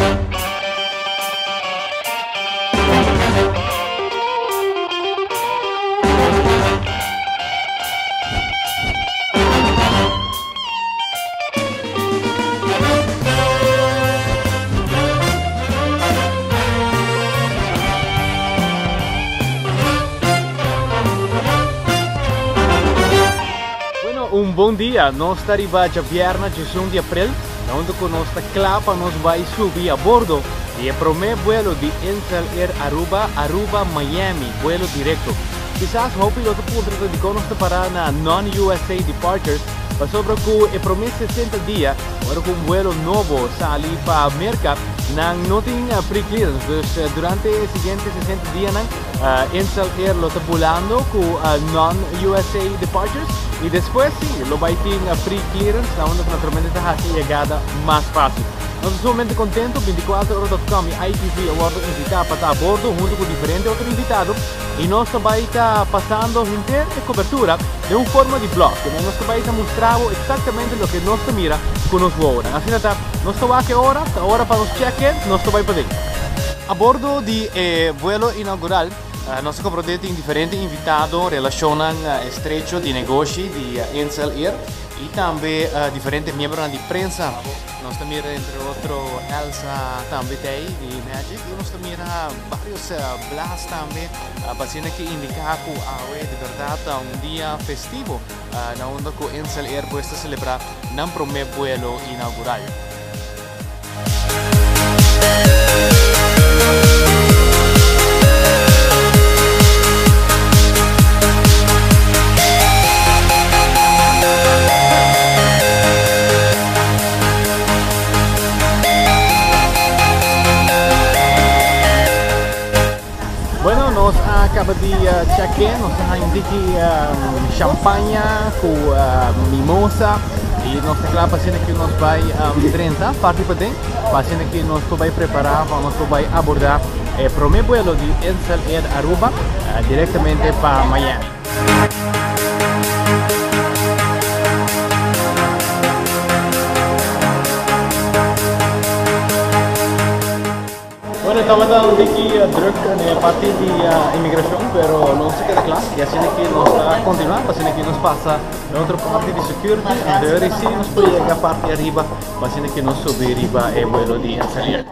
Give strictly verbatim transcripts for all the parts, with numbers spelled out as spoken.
Um bom dia, nós estamos arrivando viernes dezesseis de abril, onde com nossa clapa nós vai subir a bordo e é o primeiro vuelo de Insel Air Aruba, Aruba, Miami, vuelo direto. Quizás hope que outro ponto de que nós parar na non-U S A departures, mas sobre que é primeiro sessenta dias, agora com um vuelo novo sair para a América, não tem pre-clearance, então durante os seguintes sessenta dias, uh, Insel Air lo está volando com uh, non-U S A departures. E depois sim, lo vai ter a pre-clearance, onde naturalmente está a chegada mais fácil. Nós estamos somente contentes, vinte e quatro horas ponto com e I T V Award invitado para estar a bordo junto com diferentes outros invitados e nós também está passando inteira a cobertura de uma forma de blog, nós também está mostrando exatamente o que nós mira com nós agora. Assim está, nós estamos aqui agora, a hora para os check-in, nós também podemos. A bordo de eh, vuelo inaugural, Uh, nós comprometemos em diferentes invitados relacionam uh, estrecho de negócio de uh, Insel Air e também uh, diferentes membros de prensa. Nós também, entre outros, Elsa também tem de Magic e nós também vários uh, blasts também uh, para que indicar que é de verdade um dia festivo uh, na onde que Insel Air pode celebrar no primeiro vuelo inaugural. Bueno, nós acabamos de uh, check-in, nós temos aqui uh, champanhe com uh, mimosa e nós temos lá paciente que nós vai um, trinta, parte para dentro, paciente que nós vai preparar, nós vai abordar o primeiro vuelo de Insel Air Aruba uh, diretamente para Miami. Bueno, estamos dando aqui uh, druk na parte de uh, imigração, mas não se queda claro. E assim que nós está continuando, assim que nós passa na outra parte de security, onde sim nós podemos chegar a parte de arriba, assim que nós subir arriba o vuelo de Insel Air.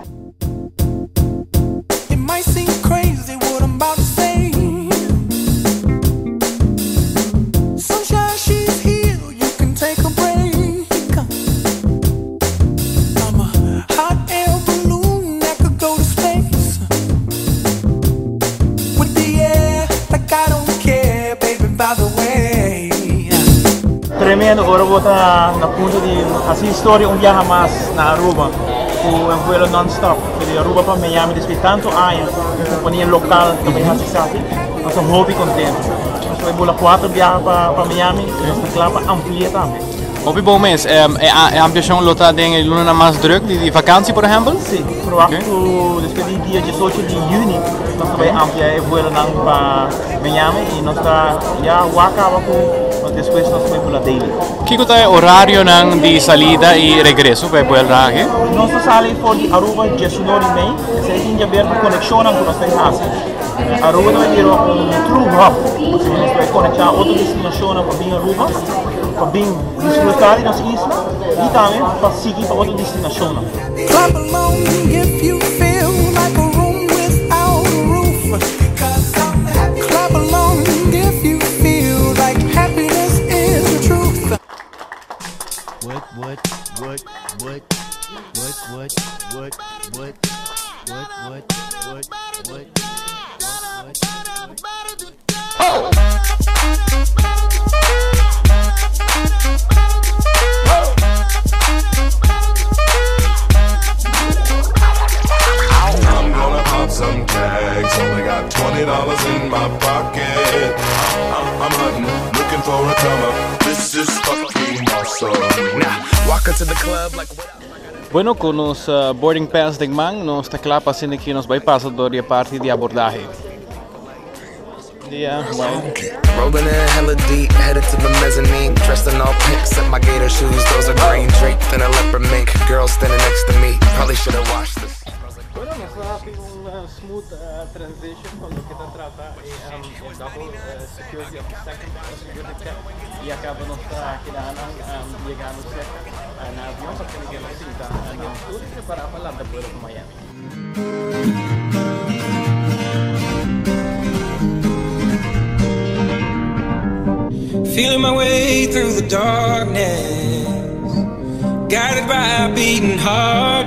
Tremendo, agora vou estar na ponta de assim história um viaje mais na Aruba, com um vuelo non-stop, de Aruba para Miami, depois de tanto anos, a companhia local também já se sabe, nós estamos muito contentes. Nós vamos voar quatro viagens para, para Miami, e nós estamos amplia também. Hobby bom mês, é a ambição lotada em luna mais druk de vakantie, por exemplo? Sim, provavelmente depois do dia dezoito de junho, nós vamos ampliar o vuelo para Miami e nós estamos já acaba com depois nós vamos para daily. Que é o horário de saída e regresso para o vuelo aqui? Nós saímos por Aruba dezenove e meia, se a gente ver a conexão com nós temos. Aruba vai ter um true hub, nós vamos conectar outra destinação para vir Aruba, para vir desfrutar de nossa isla e também para seguir para outra destinação. Clap along if you feel like a room without a roof. Clap along if you feel like happiness is the truth. What what what what what what what what what what what what what Oh! I'm gonna pop some tags. Only got twenty dollars in my pocket. I'm, I'm hunting, looking for a come up. This is fucking awesome. Now, walk into the club like what? Bueno, com os uh, boarding pass de man, nós está claro para assim que nós vai passar da parte de abordagem. Yeah, well. Rolling in hella deep, headed to the mezzanine. Dressed in all pink, set my gator shoes. Those are green draped in a leopard mink. Girl standing next to me, probably should have washed this. smooth uh, transition con lo que se trata eh, um, el double uh, security of the second uh, security check y acaba nos kailangan um, llegando cerca uh, na avión para que nos sinta ng tour para palang de pueblo de Miami. Feeling my way through the darkness, guided by a beating heart.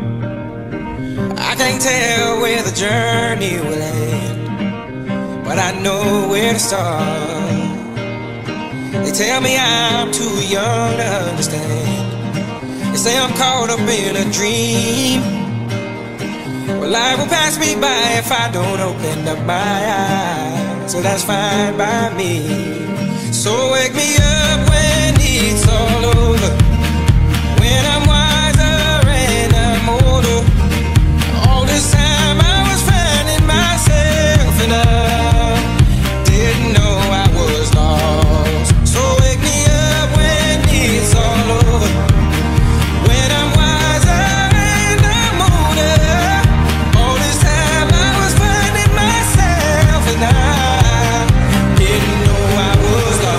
I can't tell where the journey will end, but I know where to start. They tell me I'm too young to understand. They say I'm caught up in a dream. Well, life will pass me by if I don't open up my eyes, so that's fine by me. So wake me up when it's all over, when I'm wiser and I'm older. All this time I was finding myself and I didn't know I was lost. So wake me up when it's all over, when I'm wiser and I'm older. All this time I was finding myself and I didn't know I was lost.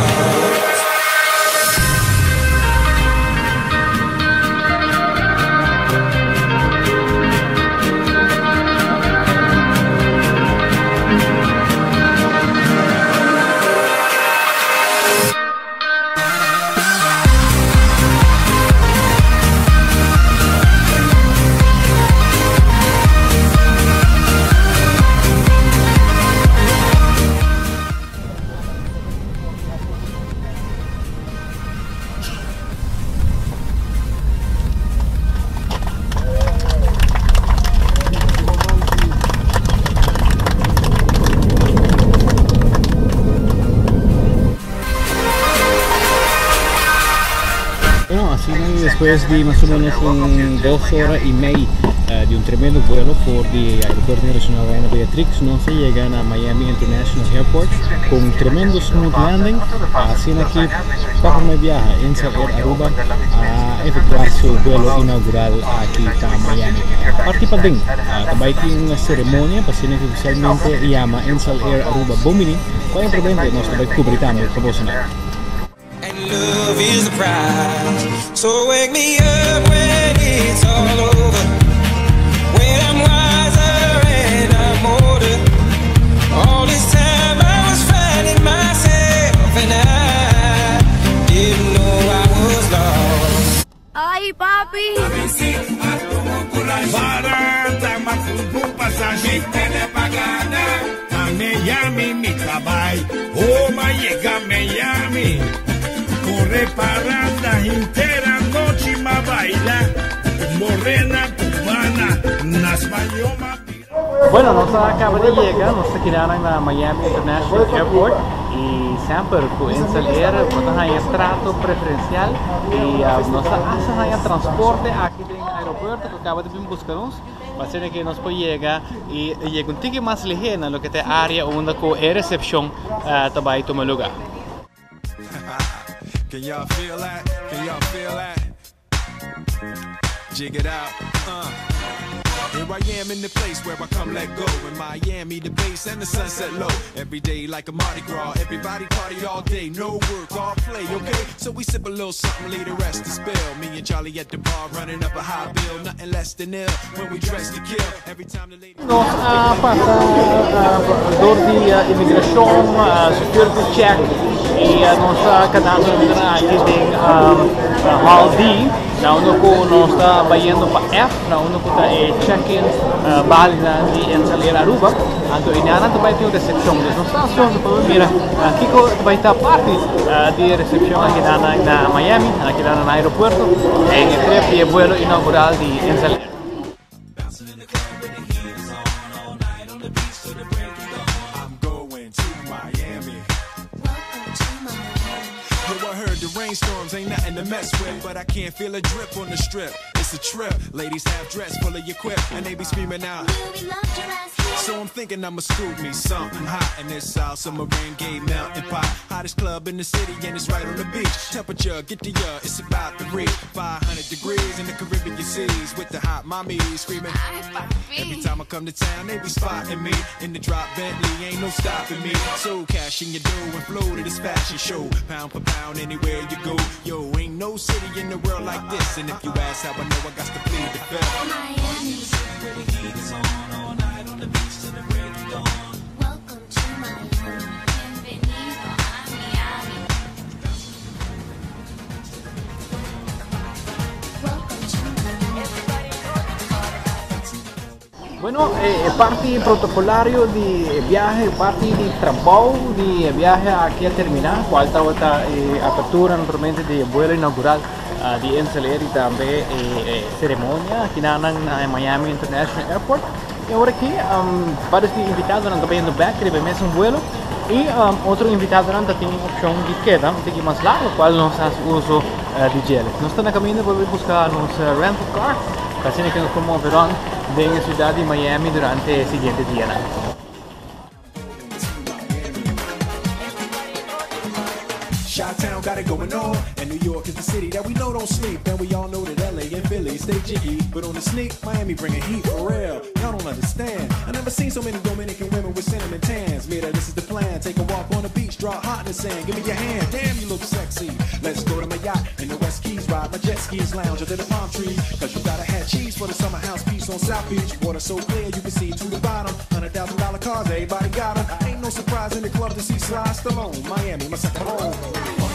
Después de más o menos un, dos horas y media uh, de un tremendo vuelo por el aeropuerto internacional Reina Beatrix, no se llegan a Miami International Airport con un tremendo smooth landing. Así aquí para me viaja Insel Air Aruba a efectuar su vuelo inaugural aquí a Miami. Parte para dentro, también hay una ceremonia para que oficialmente llama Insel Air Aruba Bomini, cuando realmente nos está cubriendo el promocional. Love is the prize. So wake me up when it's all over, when I'm wiser and I'm older. All this time I was finding myself and I didn't know I was lost. Ay, papi. Barata mafubu pasaje tele pagana. A Miami mi trabalho. Oh, mas llega Miami. Corre parada inteira noche ma baila, morena cubana, nas mayoma. Bueno, nos acaba de llegar, nos quedaron a Miami International Airport y siempre con Insel Air nos hay trato preferencial y uh, nos hacen transporte aquí en el aeropuerto que acaba de buscarnos. Va a ser que nos puede llegar y llega un ticket más ligero en lo que es área donde con recepción uh, también toma lugar. Can y'all feel that? Can y'all feel that? Jig it out. Uh. Here I am in the place where I come let go. In Miami, the base and the sunset low. Every day like a Mardi Gras. Everybody party all day. No work, all play, okay? So we sip a little something, leave the rest to spill. Me and Charlie at the bar running up a high bill. Nothing less than ill when we dress to kill. Every time the lady... Nos uh, pasa uh, door de uh, immigración, uh, security check y uh, nos uh, quedamos aquí en um, uh, Hall D. Na uno ko nos está vayendo para F, na uno ko ta e check-in uh, válida de Insel Air Aruba. Anto inanan também tem recepção. Nos está ansioso para mira, aqui ko vai estar parte uh, de recepção aqui na, na Miami, aqui na no aeropuerto, em el trip de vuelo inaugural de Insel Air. Rainstorms ain't nothing to mess with, but I can't feel a drip on the strip. it's a trip. Ladies half dressed, full of your quip, and they be screaming out. So I'm thinking I'ma scoop me something hot in this South Submarine Gay melting pot. Hottest club in the city and it's right on the beach. Temperature, get to ya, it's about to reach five hundred degrees in the Caribbean seas with the hot mommy screaming. Every time I come to town, they be spotting me in the drop Bentley, ain't no stopping me. So cash in your dough and flow to this fashion show, pound for pound anywhere you go. Yo, ain't no city in the world like this, and if you ask how I know, I got to plead the fifth. Miami, where the heat is on all night on the beach till the break of dawn. Welcome to Miami, bienvenido a Miami. Welcome to Miami. Bueno, eh, parti protocolario di viaje, parti di trabajo, di viaje aquí a terminar, quarta volta eh, apertura naturalmente di vuelo inaugural uh, di Insel Air y también eh, eh, ceremonia aquí na uh, Miami International Airport. Y ahora aquí um, varios invitados han también back que deben un vuelo y um, otro invitado han tiene opción de queda, de que más largo, cual nos hace uso uh, de gel. Nos están caminando para buscar nos uh, rental car, así que nos promoverán de la ciudad de Miami durante el siguiente día. Chi-town got it going on, and New York is the city that we know don't sleep. And we all know that L A and Philly stay jiggy, but on the sneak, Miami bringing heat for real. Y'all don't understand. I never seen so many Dominican women with cinnamon tans. Mira, this is the plan. Take a walk on the beach, draw hot in the sand. Give me your hand, damn you look sexy. Let's go to my yacht in the West Keys, ride my jet skis, lounge under the palm tree. Cause you gotta have cheese for the summer house piece on South Beach. Water so clear you can see to the bottom. Hundred thousand dollar cars, everybody got them. Ain't no surprise in the club to see Sly Stallone. Miami, my second home.